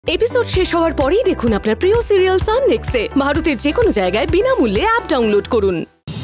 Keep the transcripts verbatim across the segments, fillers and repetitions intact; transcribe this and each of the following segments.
Episode শেষ হওয়ার পরেই দেখুন আপনার প্রিয় সিরিয়াল সান নেক্সট ডে ভারতের যে কোনো জায়গায় বিনামূল্যে অ্যাপ ডাউনলোড করুন।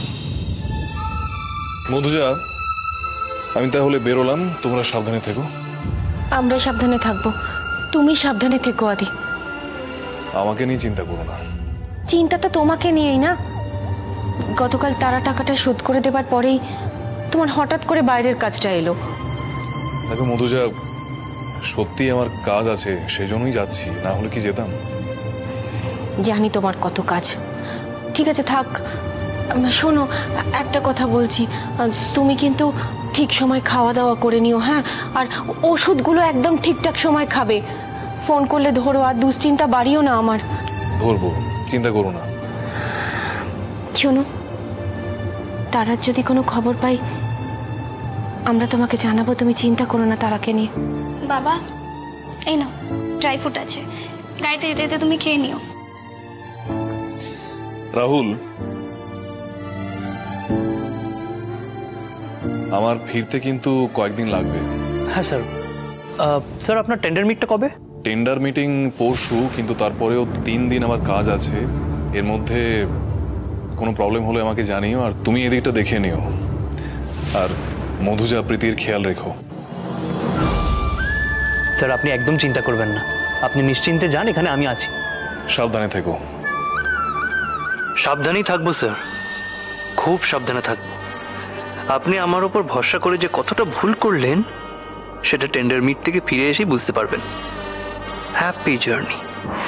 মধুজা, আমি তাহলে বেরোলাম, তোমরা সাবধানে থেকো। আমরা সাবধানে থাকবো, তুমি সাবধানে থেকো আদি। আমাকে নিয়ে চিন্তা করো না। চিন্তা তো তোমাকে নিয়েই না। গতকাল তারা টাকাটা শোধ করে দেবার পরেই তোমার হঠাৎ করে বাইরের কাজটা এলো। দেখো মধুজা, সত্যি আমার কাজ আছে, সেই জন্যই যাচ্ছি, না হলে কি যেতাম? জানি তোমার কত কাজ। ঠিক আছে থাক, শোনো একটা কথা বলছি, তুমি কিন্তু ঠিক সময় খাওয়া দাওয়া করে নিও, হ্যাঁ? আর ওষুধগুলো একদম ঠিকঠাক সময় খাবে। ফোন করলে ধরো, আর দুশ্চিন্তা বাড়িও না আমার। ধরবো, চিন্তা করো না। শোনো, তারার যদি কোনো খবর পাই আমরা তোমাকে জানাবো, তুমি চিন্তা করো না তারাকে নিয়ে। বাবা এই নাও ড্রাই ফ্রুট আছে, গাড়িতে যেতে যেতে তুমি খেয়ে নিও। রাহুল, আমার ফিরতে কিন্তু কয়েকদিন লাগবে। হ্যাঁ স্যার। স্যার আপনার টেন্ডার মিটটা কবে? টেন্ডার মিটিং পরশু, কিন্তু তারপরেও তিন দিন আমার কাজ আছে। এর মধ্যে কোনো প্রবলেম হলে আমাকে জানিও, আর তুমি এদিকটা দেখে নিও। আর মধুজা, প্রীতির খেয়াল রেখো। স্যার আপনি একদম চিন্তা করবেন না, আপনি নিশ্চিন্তে যান, এখানে আমি আছি। সাবধানে থেকো। সাবধানেই থাকবো স্যার, খুব সাবধানে থাকবো। আপনি আমার উপর ভরসা করে যে কতটা ভুল করলেন সেটা টেন্ডার মিট থেকে ফিরে এসেই বুঝতে পারবেন। Happy journey.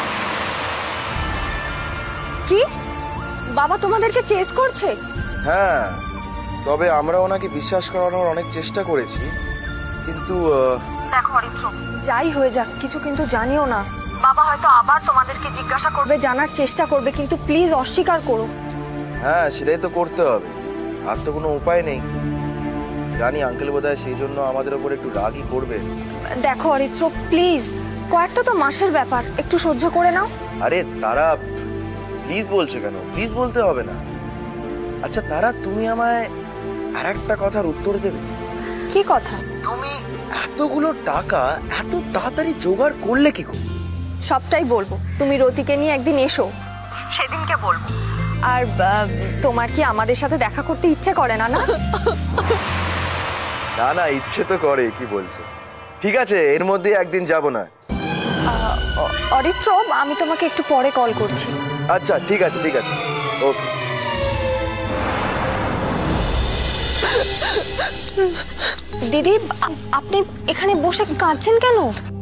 কি বাবা তোমাদেরকে চেস করছে? হ্যাঁ, তবে আমরা ওনাকে বিশ্বাস করানোর অনেক চেষ্টা করেছি, কিন্তু দেখো অরিত্র, যাই হয়ে যাক কিছু কিন্তু জানিও না। বাবা হয়তো আবার তোমাদেরকে জিজ্ঞাসা করবে, জানার চেষ্টা করবে, কিন্তু প্লিজ অস্বীকার করো। হ্যাঁ, সেটাই তো করতে হবে, আর তো কোনো উপায় নেই। জানি আঙ্কেল বোধহয় সেই জন্য আমাদের উপর একটু রাগই করবে। দেখো অরিত্র প্লিজ, কয়েকটা তো মাসের ব্যাপার, একটু সহ্য করে নাও। আরে তারা, প্লিজ বলছো কেন? প্লিজ বলতে হবে না। আচ্ছা তারা, তুমি আমায় আর একটা কথার উত্তর দেবে। কি কথা? তুমি এতগুলো টাকা এত তাড়াতাড়ি জোগাড় করলে কি করে? সবটাই বলবো, তুমি রতিকে নিয়ে একদিন এসো, সেদিনকে বলবো। আর তোমার কি আমাদের সাথে দেখা করতে ইচ্ছে করে না? না না না, ইচ্ছে তো করে, কি বলছো? ঠিক আছে, এর মধ্যে একদিন যাব না। অরিত্র, আমি তোমাকে একটু পরে কল করছি। আচ্ছা ঠিক আছে, ঠিক আছে, ওকে। দিদি, আপনি এখানে বসে কাঁদছেন কেন?